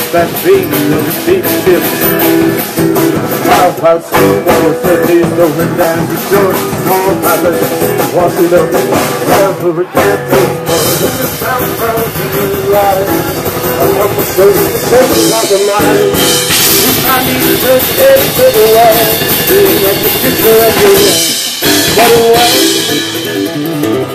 that dream of a deep ship. I've had some cities going down the shore, all palace, walking up, wherever it gets us. Look at San Francisco life. I want to show you another mind. I need to take to the world, being at the future of your life. What a way.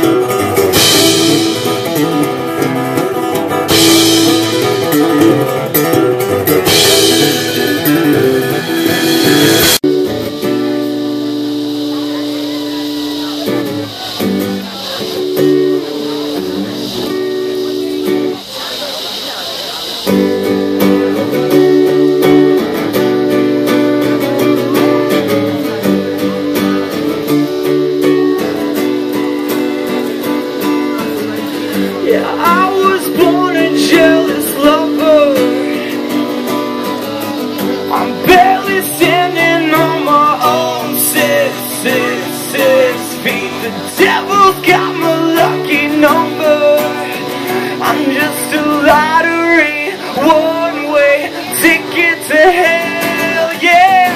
I was born a jealous lover. I'm barely standing on my own six feet. The devil's got my lucky number. I'm just a lottery, one-way ticket to hell, yeah.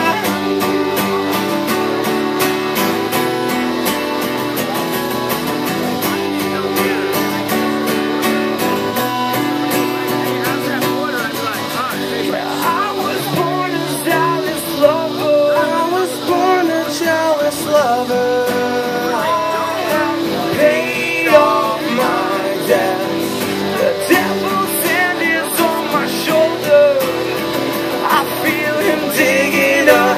Paid off my debts. The devil's hand is on my shoulder. I feel him digging up,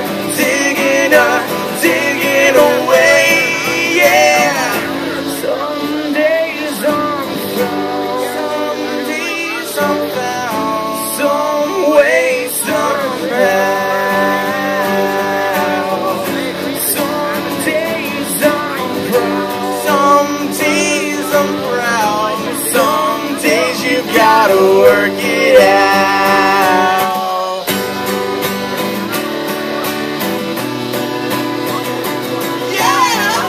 digging away. Yeah. Some days I'm found, some days I'm found, some way, somehow. Gotta work it out. Yeah.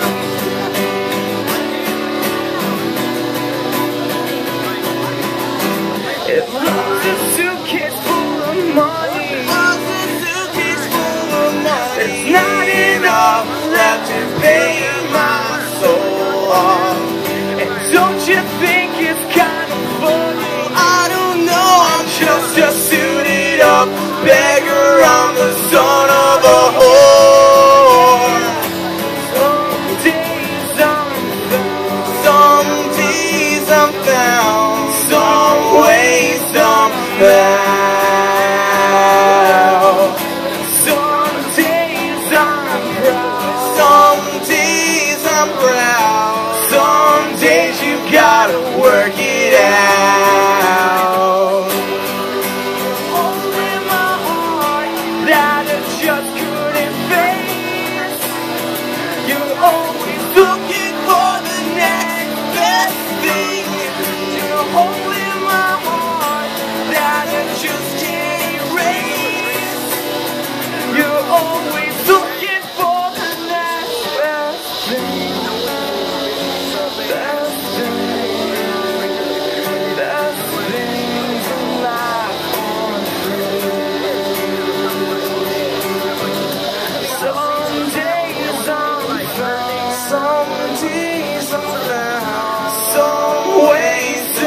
If love's a suitcase full of money, there's not enough left to pay my soul off. And don't you think it's kind of funny? Just a suited up beggar, I'm the son of a whore. Some days I'm found, some way, somehow. Some days I'm proud, some days you gotta work it out. Just couldn't face. You're always looking for the next best thing. You're a hole in my heart that I just can't erase. You're always looking for the next best thing. Best things in life aren't free. Some days I'm found, some way,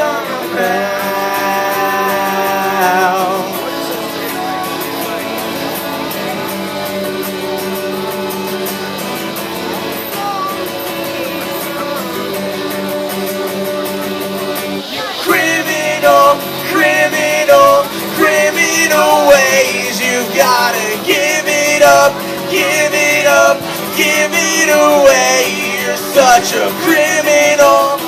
somehow. Criminal ways, you gotta give it up, give it away. You're such a criminal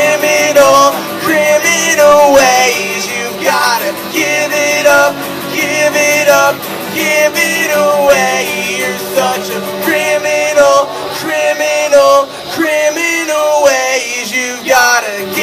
ways. You gotta give it up, give it away. You're such a criminal ways. You gotta